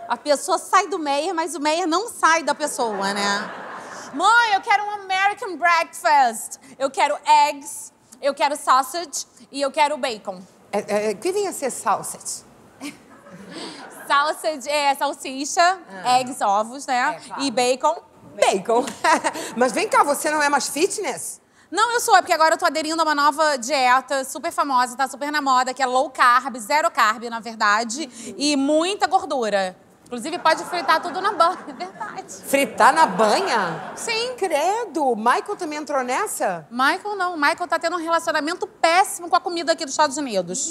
A pessoa sai do Meyer, mas o Meyer não sai da pessoa, né? Mãe, eu quero um American breakfast. Eu quero eggs, eu quero sausage e eu quero bacon. O que vem a ser sausage? Sausage é salsicha, eggs, ovos, né? Claro. E bacon. Bacon. Mas vem cá, você não é mais fitness? Não, eu sou, porque agora eu tô aderindo a uma nova dieta super famosa, tá super na moda, que é low carb, zero carb, na verdade, e muita gordura. Inclusive, pode fritar tudo na banha, é verdade. Fritar na banha? Sim. Credo, Michael também entrou nessa? Michael não, Michael tá tendo um relacionamento péssimo com a comida aqui dos Estados Unidos.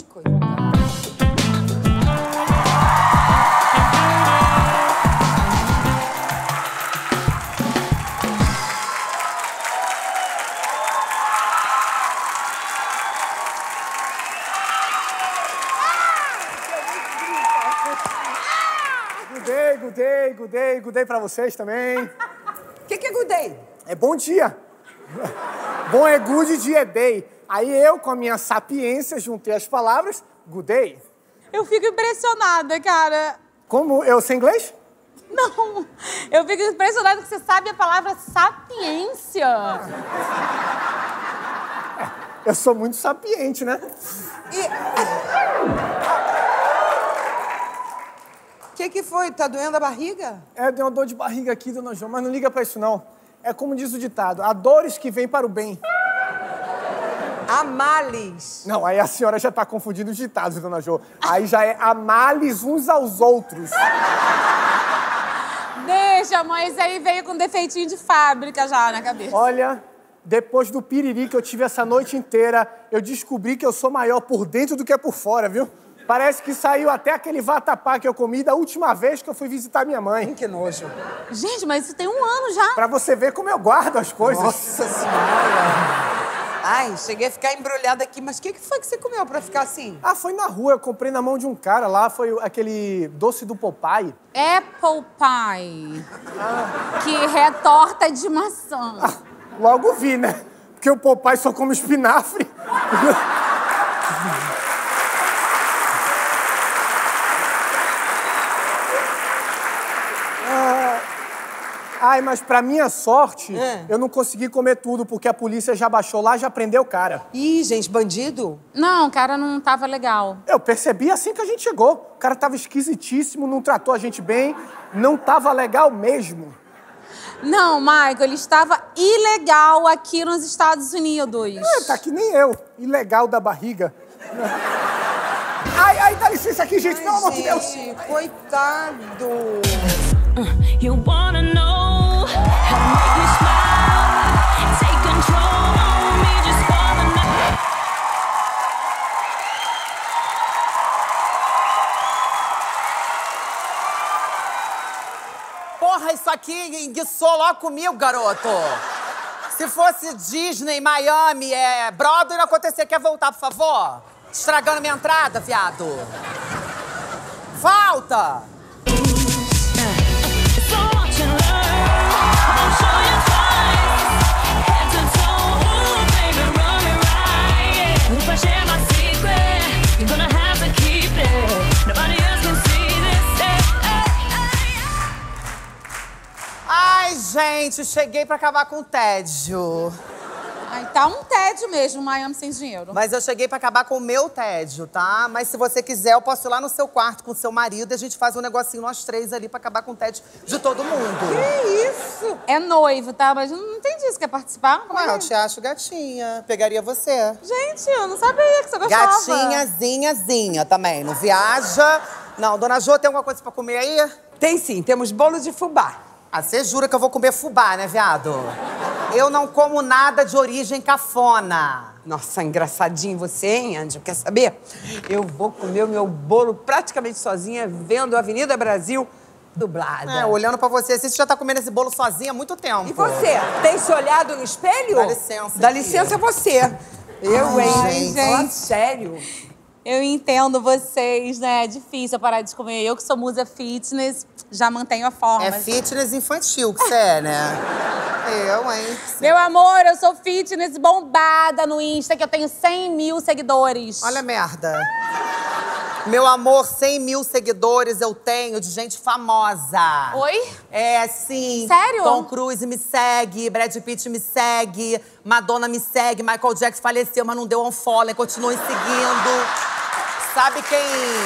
Good day pra vocês também. O que é good day? É bom dia. Bom é good, dia é day. Aí eu, com a minha sapiência, juntei as palavras, good day. Eu fico impressionada, cara. Como? Eu sei inglês? Não, eu fico impressionada que você sabe a palavra sapiência. Eu sou muito sapiente, né? O que foi? Tá doendo a barriga? Deu uma dor de barriga aqui, dona Jo, mas não liga pra isso, não. É como diz o ditado, há dores que vêm para o bem. Há males. Não, aí a senhora já tá confundindo os ditados, dona Jo. Aí já é há males uns aos outros. Deixa, mãe, isso aí veio com defeitinho de fábrica já na cabeça. Olha, depois do piriri que eu tive essa noite inteira, eu descobri que eu sou maior por dentro do que por fora, viu? Parece que saiu até aquele vatapá que eu comi da última vez que eu fui visitar minha mãe. Que nojo. Gente, mas isso tem 1 ano já. Pra você ver como eu guardo as coisas. Nossa Senhora. Ai, cheguei a ficar embrulhada aqui. Mas o que foi que você comeu pra ficar assim? Foi na rua. Eu comprei na mão de um cara lá. Foi aquele doce do Popeye. Apple pie. Que é torta de maçã. Logo vi, né? Porque o Popeye só come espinafre. Mas pra minha sorte, eu não consegui comer tudo, porque a polícia já baixou lá e já prendeu o cara. Ih, gente, bandido? Não, o cara não tava legal. Eu percebi assim que a gente chegou. O cara tava esquisitíssimo, não tratou a gente bem, não tava legal mesmo. Não, Michael, ele estava ilegal aqui nos Estados Unidos. Tá que nem eu, ilegal da barriga. Ai, dá licença aqui, gente, pelo amor de Deus. Coitado. You wanna know how to make me smile, take control of me, just wanna know. Porra, isso aqui enguiçou logo comigo, garoto. Se fosse Disney, Miami, Broadway, não acontecer. Quer voltar, por favor? Estragando minha entrada, viado. Falta! Ai, gente, cheguei pra acabar com o tédio. Ai, tá um tédio mesmo, Miami sem dinheiro. Mas eu cheguei pra acabar com o meu tédio, tá? Mas se você quiser, eu posso ir lá no seu quarto com o seu marido e a gente faz um negocinho nós 3 ali pra acabar com o tédio de todo mundo. Que isso? É noivo, tá? Mas eu não entendi se quer participar. Como Eu te acho gatinha. Pegaria você. Gente, eu não sabia que você gostava. Gatinhazinhazinha também. Não viaja. Não, dona Jo, tem alguma coisa pra comer aí? Tem sim, temos bolo de fubá. Você jura que eu vou comer fubá, né, viado? Eu não como nada de origem cafona. Nossa, engraçadinho você, hein, Ângelo? Quer saber? Eu vou comer o meu bolo praticamente sozinha, vendo a Avenida Brasil dublada. Olhando pra você, você já tá comendo esse bolo sozinha há muito tempo. E você? Tem se olhado no espelho? Dá licença. Dá aqui. licença você. Eu, hein? gente. Fala sério. Eu entendo vocês, né? É difícil parar de comer. Eu que sou musa fitness, já mantenho a forma. É fitness infantil que você é, né? Eu, hein? Meu amor, eu sou fitness bombada no Insta, que eu tenho 100 mil seguidores. Olha a merda. Meu amor, 100 mil seguidores eu tenho de gente famosa. Oi? É, sim. Sério? Tom Cruise me segue, Brad Pitt me segue, Madonna me segue, Michael Jackson faleceu, mas não deu unfollow, continua me seguindo. Sabe quem...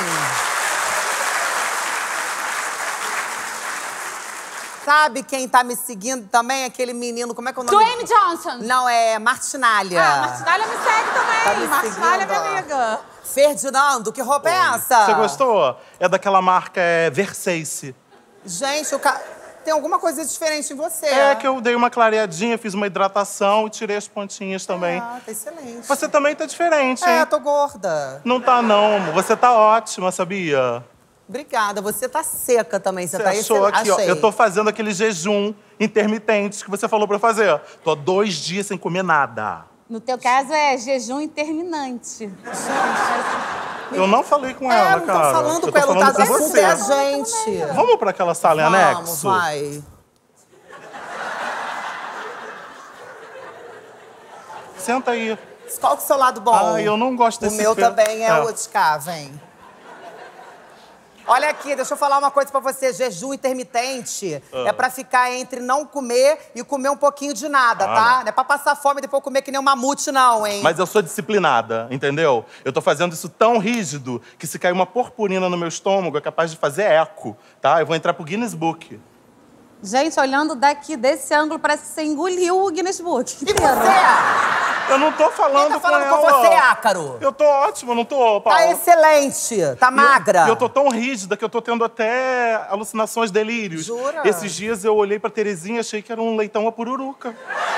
Sabe quem tá me seguindo também? Aquele menino, como é que é o nome? Dwayne Johnson. Não, é Martinalha. Ah, Martinalha me segue também. Tá me Martinalha é minha seguindo. amiga. Ferdinando, que roupa é essa? Você gostou? É daquela marca Versace. Gente, tem alguma coisa diferente em você. É que eu dei uma clareadinha, fiz uma hidratação e tirei as pontinhas também. Ah, tá excelente. Você também tá diferente, hein? É, tô gorda. Não tá, não, amor. Você tá ótima, sabia? Obrigada. Você tá seca também. Você Você tá achou aqui, ó. Achei. Eu tô fazendo aquele jejum intermitente que você falou pra eu fazer. Tô há 2 dias sem comer nada. No teu caso é jejum interminante. Eu não falei com ela, não cara. tô falando Eu com tô ela, falando tá com assunto você. é a gente. Vamos pra aquela sala em anexo? Vai. Senta aí. Qual que é o seu lado bom? Ah, eu não gosto desse O meu pelo. também é É. o de cá, vem. Olha aqui, deixa eu falar uma coisa pra você. Jejum intermitente é pra ficar entre não comer e comer um pouquinho de nada, tá? Não é pra passar fome e depois comer que nem um mamute, não, hein? Mas eu sou disciplinada, entendeu? Eu tô fazendo isso tão rígido que se cair uma purpurina no meu estômago é capaz de fazer eco, tá? Eu vou entrar pro Guinness Book. Gente, olhando daqui, desse ângulo, parece que você engoliu o Guinness Book. E você? Eu não tô falando, Quem tá falando com com ela. você, Ácaro? Eu tô ótimo, não tô, Paulo? Tá excelente. Tá magra. E eu tô tão rígida que eu tô tendo até alucinações, delírios. Jura? Esses dias eu olhei pra Terezinha e achei que era um leitão a pururuca.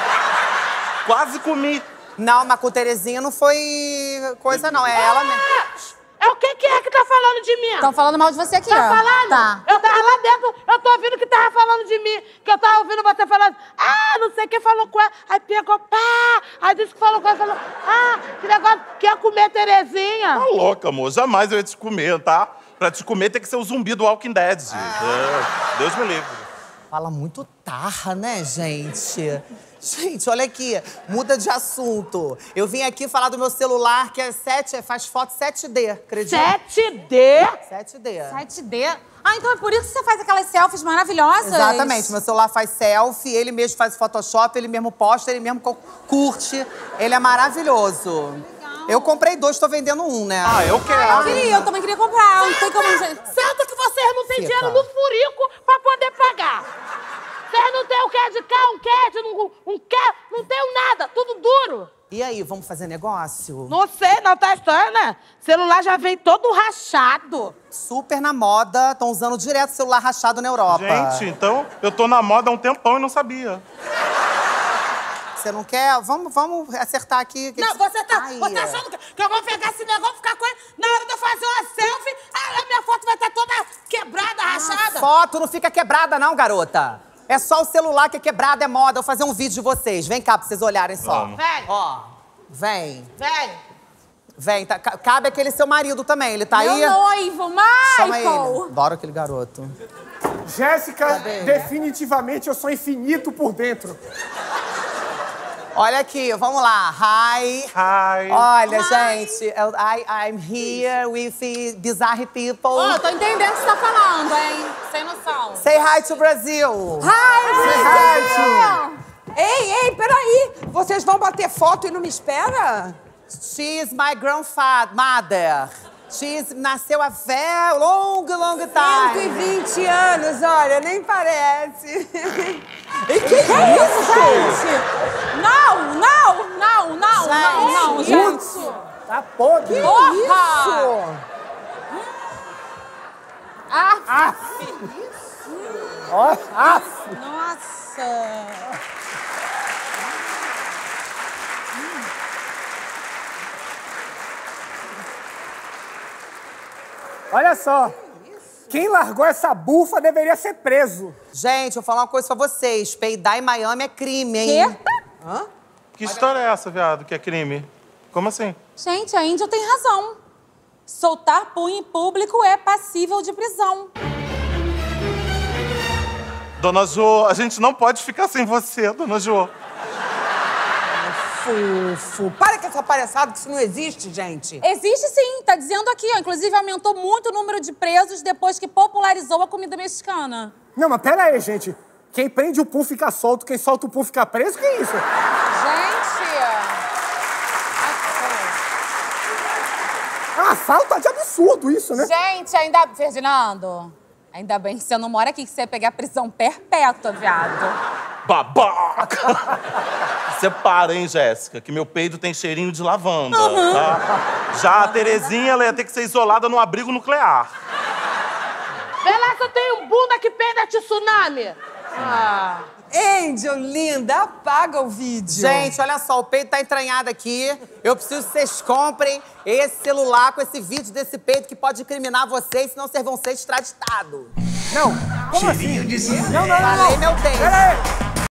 Quase comi. Não, mas com Terezinha não foi coisa, não. É ela mesmo. É o que é que tá falando de mim? Estão falando mal de você aqui, Tá ó. falando? Tá. Eu tava lá dentro, eu tô ouvindo que tava falando de mim. Que eu tava ouvindo você falando, não sei quem falou com ela. Aí pegou, pá! Aí disse que falou com ela, falou, que negócio, quer comer Terezinha? Tá louca, amor. Jamais eu ia te comer, tá? Pra te comer tem que ser o zumbi do Walking Dead. É, Deus me livre. Fala muito tarra, né, gente? Gente, olha aqui, muda de assunto. Eu vim aqui falar do meu celular, que é faz foto 7D, acredita? 7D? 7D. 7D. Ah, então é por isso que você faz aquelas selfies maravilhosas? Exatamente, meu celular faz selfie, ele mesmo faz Photoshop, ele mesmo posta, ele mesmo curte. Ele é maravilhoso. Eu comprei 2, tô vendendo 1, né? Eu quero. Eu também queria comprar. Não tem como... Santa que vocês não têm Fica. dinheiro no furico pra poder pagar. Vocês não têm o que de cá, um quer, não tem nada, tudo duro. E aí, vamos fazer negócio? Não sei, não tá estranho, né? Celular já vem todo rachado. Super na moda, estão usando direto celular rachado na Europa. Gente, então eu tô na moda há um tempão e não sabia. Você não quer? Vamos acertar aqui. Não, você tá Aí. achando que eu vou pegar esse negócio e ficar com ele? Na hora de eu fazer uma selfie, a minha foto vai estar toda quebrada, rachada. Foto não fica quebrada não, garota. É só o celular que é quebrado, é moda. Eu vou fazer um vídeo de vocês. Vem cá pra vocês olharem só. Vamos. Vem. Ó, vem. Vem. Vem. Cabe aquele seu marido também. Ele tá aí? Meu noivo, Chama ele. Michael. Adoro aquele garoto. Jéssica, Cadê? definitivamente eu sou infinito por dentro. Olha aqui, vamos lá. Hi. Hi. Olha, gente, I'm here with bizarre people. Ô, tô entendendo o que você tá falando, hein? Sem noção. Say hi to Brazil. Ei, peraí. Vocês vão bater foto e não me espera? She is my grandmother. Nasceu há very long time. 120 anos, olha, nem parece. E que isso, gente? Não, gente. Tá podre. Porra! Ó, Nossa! olha só. Quem largou essa bufa deveria ser preso. Gente, vou falar uma coisa pra vocês. Peidar em Miami é crime, hein? Quê? Que história é essa, viado, que é crime? Como assim? Gente, a Índia tem razão. Soltar punho em público é passível de prisão. Dona Jo, a gente não pode ficar sem você, Dona Jo. fofo. Para com essa palhaçada, que isso não existe, gente. Existe sim, tá dizendo aqui, ó. Inclusive, aumentou muito o número de presos depois que popularizou a comida mexicana. Não, mas pera aí, gente. Quem prende o pum fica solto, quem solta o pum fica preso? Que isso? Gente! É uma falta de absurdo isso, né? Gente, ainda... Ferdinando, ainda bem que você não mora aqui, que você ia pegar prisão perpétua, viado. Babaca! Separa, hein, Jéssica, que meu peido tem cheirinho de lavanda, tá? Já a Terezinha, ela ia ter que ser isolada num abrigo nuclear. Vê lá se eu tenho bunda que peida tsunami. Angel, linda, apaga o vídeo. Gente, olha só, o peito tá entranhado aqui. Eu preciso que vocês comprem esse celular com esse vídeo desse peito que pode incriminar vocês, senão vocês vão ser extraditados. Não, como assim? Falei meu bem. Pera aí.